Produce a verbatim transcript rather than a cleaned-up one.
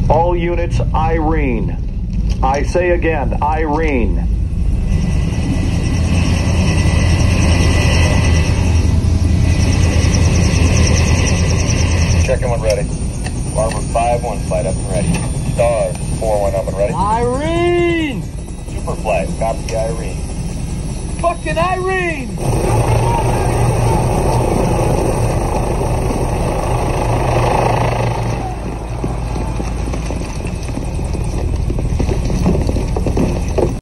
All units, Irene. I say again, Irene. Checking when ready. Barber five one, flight up and ready. Star four one up and ready. Irene! Super flight, copy Irene. Fucking Irene!